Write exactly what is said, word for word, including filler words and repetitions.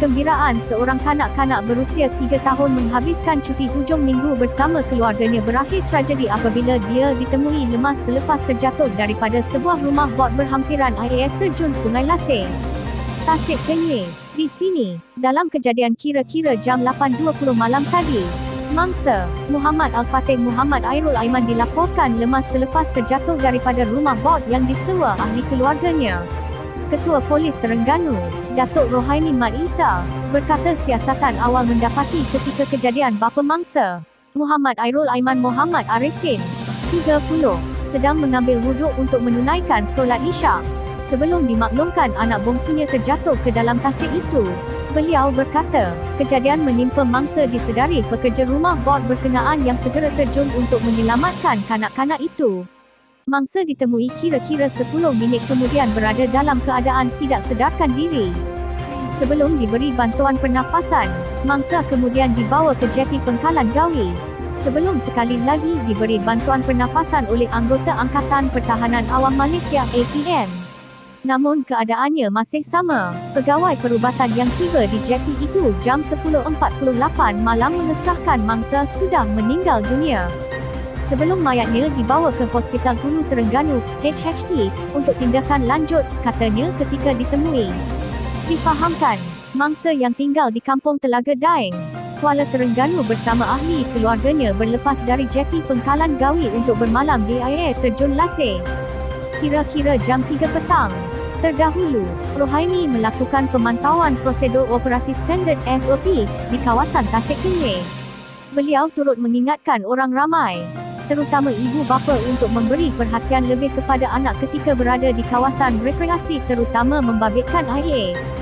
kegembiraan seorang kanak-kanak berusia tiga tahun menghabiskan cuti hujung minggu bersama keluarganya berakhir tragedi apabila dia ditemui lemas selepas terjatuh daripada sebuah rumah bot berhampiran air terjun Sungai Laseh, Tasik Kenyir. Di sini, dalam kejadian kira-kira jam lapan dua puluh malam tadi, mangsa Muhammad Al-Fatih Muhammad Airul Aiman dilaporkan lemas selepas terjatuh daripada rumah bot yang disewa ahli keluarganya. Ketua Polis Terengganu, Datuk Rohaini Mat Isa, berkata siasatan awal mendapati ketika kejadian bapa mangsa Muhammad Airul Aiman Muhammad Arifin, tiga puluh, sedang mengambil wuduk untuk menunaikan solat Isyak. Sebelum dimaklumkan anak bongsunya terjatuh ke dalam tasik itu, beliau berkata, kejadian menimpa mangsa disedari pekerja rumah bot berkenaan yang segera terjun untuk menyelamatkan kanak-kanak itu. Mangsa ditemui kira-kira sepuluh minit kemudian berada dalam keadaan tidak sedarkan diri. Sebelum diberi bantuan pernafasan, mangsa kemudian dibawa ke jeti Pengkalan Gawi. Sebelum sekali lagi diberi bantuan pernafasan oleh anggota Angkatan Pertahanan Awam Malaysia A P M. Namun keadaannya masih sama. Pegawai perubatan yang tiba di jeti itu jam sepuluh empat puluh lapan malam mengesahkan mangsa sudah meninggal dunia. Sebelum mayatnya dibawa ke Hospital Hulu Terengganu H H T untuk tindakan lanjut, katanya ketika ditemui. Difahamkan, mangsa yang tinggal di Kampung Telaga Daeng, Kuala Terengganu bersama ahli keluarganya berlepas dari jeti Pengkalan Gawi untuk bermalam di air terjun Laseh. Kira-kira jam tiga petang. Terdahulu, Rohaini melakukan pemantauan prosedur operasi standard S O P di kawasan Tasik Kenyir. Beliau turut mengingatkan orang ramai, terutama ibu bapa, untuk memberi perhatian lebih kepada anak ketika berada di kawasan rekreasi, terutama membabitkan air.